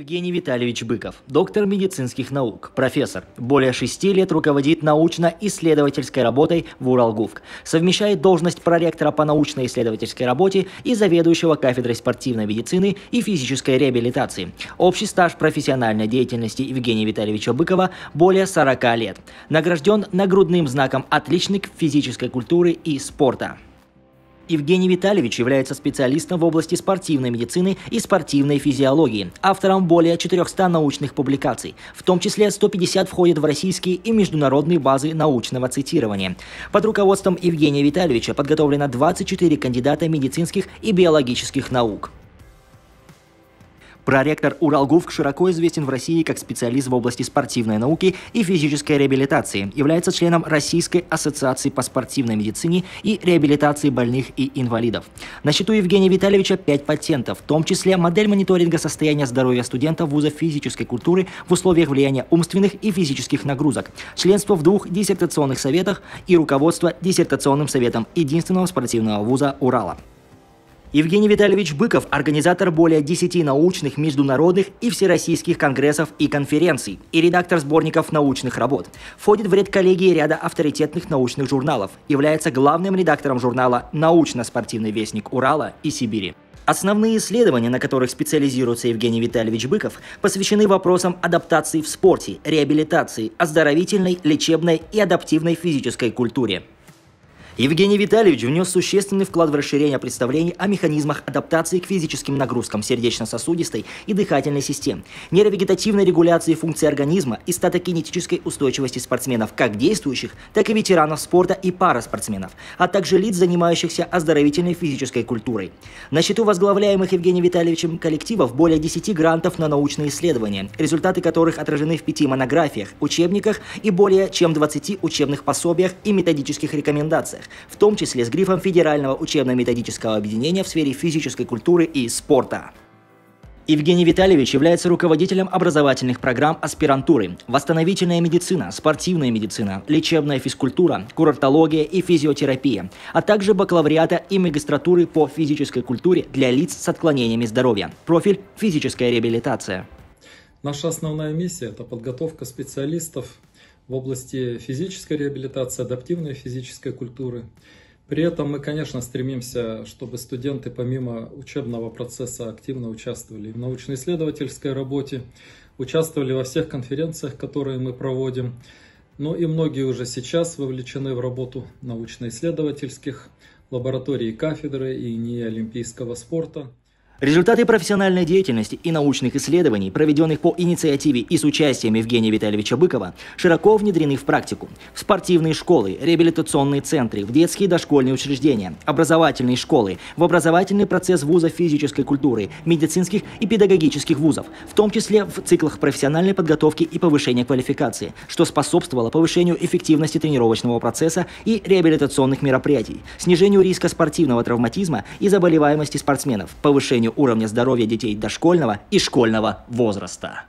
Евгений Витальевич Быков, доктор медицинских наук, профессор. Более 6 лет руководит научно-исследовательской работой в Уралгувк. Совмещает должность проректора по научно-исследовательской работе и заведующего кафедрой спортивной медицины и физической реабилитации. Общий стаж профессиональной деятельности Евгения Витальевича Быкова более 40 лет. Награжден нагрудным знаком «Отличник физической культуры и спорта». Евгений Витальевич является специалистом в области спортивной медицины и спортивной физиологии, автором более 400 научных публикаций, в том числе 150 входят в российские и международные базы научного цитирования. Под руководством Евгения Витальевича подготовлено 24 кандидата медицинских и биологических наук. Проректор Уралгувк широко известен в России как специалист в области спортивной науки и физической реабилитации, является членом Российской ассоциации по спортивной медицине и реабилитации больных и инвалидов. На счету Евгения Витальевича 5 патентов, в том числе модель мониторинга состояния здоровья студентов вузов физической культуры в условиях влияния умственных и физических нагрузок, членство в 2 диссертационных советах и руководство диссертационным советом единственного спортивного вуза Урала. Евгений Витальевич Быков – организатор более 10 научных, международных и всероссийских конгрессов и конференций и редактор сборников научных работ. Входит в редколлегии ряда авторитетных научных журналов, является главным редактором журнала «Научно-спортивный вестник Урала и Сибири». Основные исследования, на которых специализируется Евгений Витальевич Быков, посвящены вопросам адаптации в спорте, реабилитации, оздоровительной, лечебной и адаптивной физической культуре. Евгений Витальевич внес существенный вклад в расширение представлений о механизмах адаптации к физическим нагрузкам сердечно-сосудистой и дыхательной систем, нейровегетативной регуляции функций организма и статокинетической устойчивости спортсменов, как действующих, так и ветеранов спорта и параспортсменов, а также лиц, занимающихся оздоровительной физической культурой. На счету возглавляемых Евгением Витальевичем коллективов более 10 грантов на научные исследования, результаты которых отражены в 5 монографиях, учебниках и более чем 20 учебных пособиях и методических рекомендациях, в том числе с грифом Федерального учебно-методического объединения в сфере физической культуры и спорта. Евгений Витальевич является руководителем образовательных программ аспирантуры «Восстановительная медицина», «Спортивная медицина», «Лечебная физкультура», «Курортология» и «Физиотерапия», а также бакалавриата и магистратуры по физической культуре для лиц с отклонениями здоровья, профиль «Физическая реабилитация». Наша основная миссия – это подготовка специалистов в области физической реабилитации, адаптивной физической культуры. При этом мы, конечно, стремимся, чтобы студенты помимо учебного процесса активно участвовали в научно-исследовательской работе, участвовали во всех конференциях, которые мы проводим. Ну и многие уже сейчас вовлечены в работу научно-исследовательских лабораторий, кафедры и неолимпийского спорта. Результаты профессиональной деятельности и научных исследований, проведенных по инициативе и с участием Евгения Витальевича Быкова, широко внедрены в практику. В спортивные школы, реабилитационные центры, в детские и дошкольные учреждения, образовательные школы, в образовательный процесс вузов физической культуры, медицинских и педагогических вузов, в том числе в циклах профессиональной подготовки и повышения квалификации, что способствовало повышению эффективности тренировочного процесса и реабилитационных мероприятий, снижению риска спортивного травматизма и заболеваемости спортсменов, повышению уровня здоровья детей дошкольного и школьного возраста.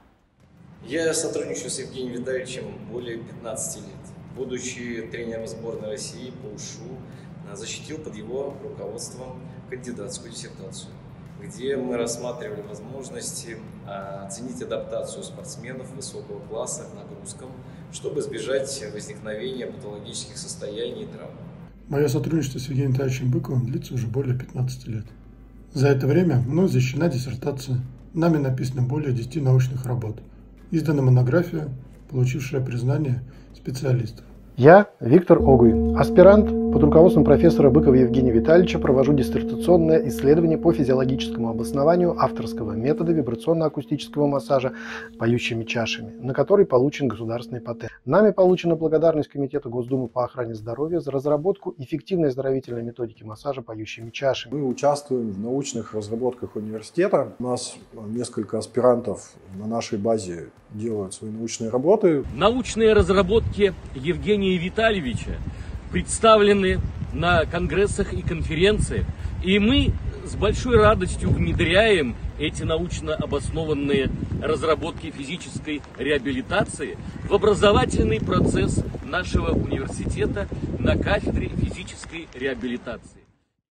Я сотрудничаю с Евгением Витальевичем более 15 лет. Будучи тренером сборной России по УШУ, защитил под его руководством кандидатскую диссертацию, где мы рассматривали возможности оценить адаптацию спортсменов высокого класса к нагрузкам, чтобы избежать возникновения патологических состояний и травм. Мое сотрудничество с Евгением Витальевичем Быковым длится уже более 15 лет. За это время мной защищена диссертация, нами написано более 10 научных работ, издана монография, получившая признание специалистов. Я, Виктор Огуй, аспирант, под руководством профессора Быкова Евгения Витальевича провожу диссертационное исследование по физиологическому обоснованию авторского метода вибрационно-акустического массажа поющими чашами, на который получен государственный патент. Нами получена благодарность Комитета Госдумы по охране здоровья за разработку эффективной оздоровительной методики массажа поющими чашами. Мы участвуем в научных разработках университета. У нас несколько аспирантов на нашей базе делают свои научные работы. Научные разработки Евгения Витальевича представлены на конгрессах и конференциях, и мы с большой радостью внедряем эти научно обоснованные разработки физической реабилитации в образовательный процесс нашего университета на кафедре физической реабилитации.